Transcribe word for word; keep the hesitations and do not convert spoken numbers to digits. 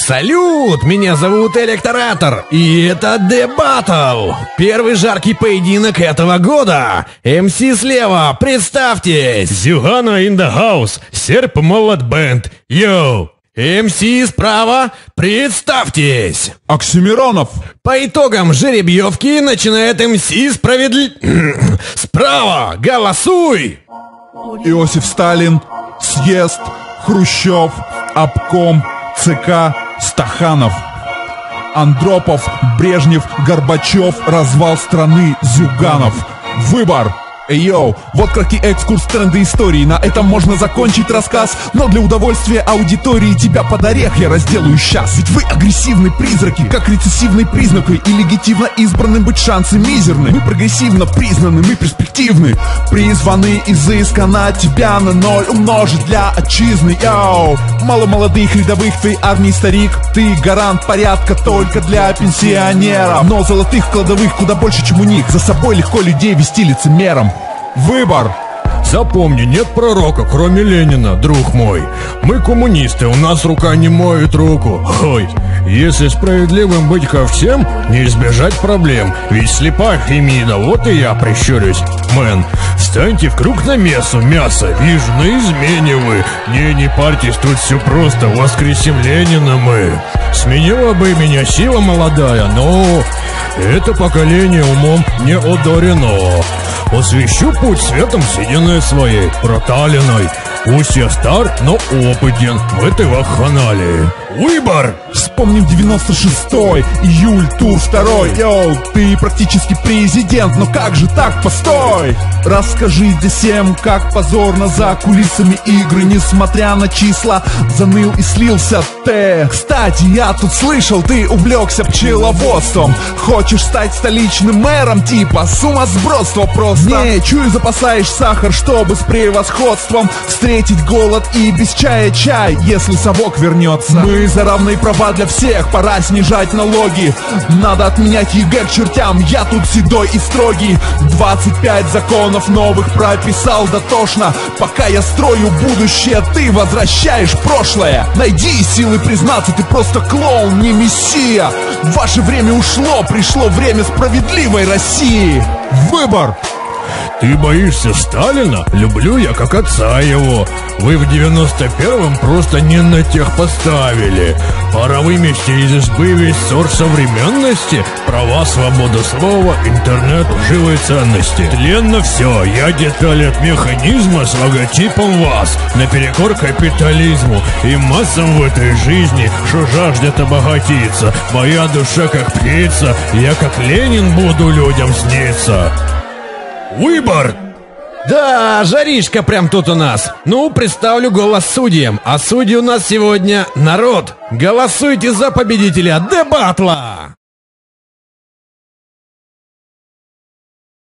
Салют! Меня зовут Электоратор, и это The Battle! Первый жаркий поединок этого года! эм си слева, представьтесь! Зюгана in the house, серп молот бенд, йоу! эм си справа, представьтесь! Оксимиронов! По итогам жеребьевки начинает эм си справедли... Справа, голосуй! Иосиф Сталин, съезд, Хрущев, обком, ЦК, Стаханов. Андропов, Брежнев, Горбачев, развал страны, Зюганов. Выбор. Эй, йоу, вот краткий экскурс в тренды истории. На этом можно закончить рассказ, но для удовольствия аудитории тебя под орех я разделаю сейчас. Ведь вы агрессивные призраки, как рецессивные признаки, и легитимно избранным быть шансы мизерны. Мы прогрессивно признаны, мы перспективны, призваны изысканно тебя на ноль умножить для отчизны. Йоу, мало молодых рядовых твоей армии, старик. Ты гарант порядка только для пенсионеров, но золотых кладовых куда больше, чем у них. За собой легко людей вести лицемером. Выбор. Запомни, нет пророка, кроме Ленина, друг мой. Мы коммунисты, у нас рука не моет руку. Ой, если справедливым быть ко всем, не избежать проблем. Ведь слепая Фемида, вот и я прищурюсь. Мэн, встаньте в круг на мясо, мясо, вижу, на измене вы. Не, не парьтесь, тут все просто, воскресим Ленина мы. Сменила бы меня сила молодая, но это поколение умом не одарено. Освещу путь светом сединой своей, проталиной. Пусть я стар, но опытен в этой вакханалии. Выбор! Вспомним девяносто шестой, июль, тур второй. Йоу, ты практически президент, но как же так, постой! Расскажи здесь всем, как позорно за кулисами игры, несмотря на числа, заныл и слился ты. Кстати, я тут слышал, ты увлекся пчеловодством. Хочешь стать столичным мэром, типа сумасбродство просто. Не, чую, запасаешь сахар, чтобы с превосходством встретить голод и без чая чай, если совок вернется. Мы за равные права для всех, пора снижать налоги. Надо отменять ЕГЭ к чертям, я тут седой и строгий. Двадцать пять законов новых прописал дотошно. Пока я строю будущее, ты возвращаешь прошлое. Найди силы признаться, ты просто клоун, не мессия. Ваше время ушло, пришло время справедливой России. Выбор. Ты боишься Сталина? Люблю я как отца его. Вы в девяносто первом просто не на тех поставили. Пора вымести из избы весь ссор современности. Права, свобода слова, интернет, живые ценности. Тленно все, я деталь от механизма с логотипом вас. Наперекор капитализму и массам в этой жизни, что жаждет обогатиться. Моя душа как птица, я как Ленин буду людям сниться. Выбор! Да, жаришка прям тут у нас. Ну, представлю голос судьям. А судьи у нас сегодня народ. Голосуйте за победителя The Battle!